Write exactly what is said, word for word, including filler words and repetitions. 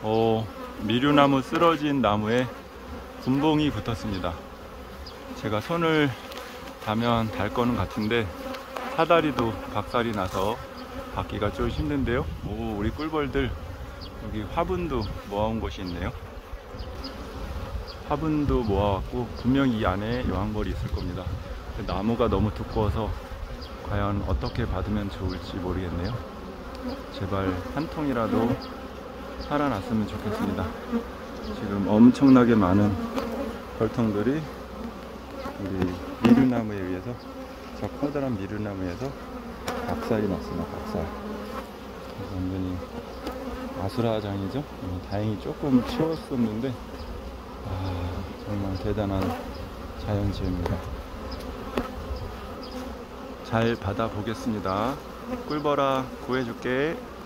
어, 미류나무 쓰러진 나무에 분봉이 붙었습니다. 제가 손을 닿으면 닿을 거는 같은데 사다리도 박살이 나서 받기가 좀 힘든데요. 오, 우리 꿀벌들 여기 화분도 모아온 곳이 있네요. 화분도 모아왔고 분명히 이 안에 여왕벌이 있을 겁니다. 나무가 너무 두꺼워서 과연 어떻게 받으면 좋을지 모르겠네요. 제발 한 통이라도 살아났으면 좋겠습니다. 지금 엄청나게 많은 벌통들이 우리 미류나무에 의해서, 저 커다란 미류나무에서 박살이 났습니다. 박살. 완전히 아수라장이죠. 다행히 조금 치웠었는데 아, 정말 대단한 자연재해입니다. 잘 받아보겠습니다. 꿀벌아, 구해줄게.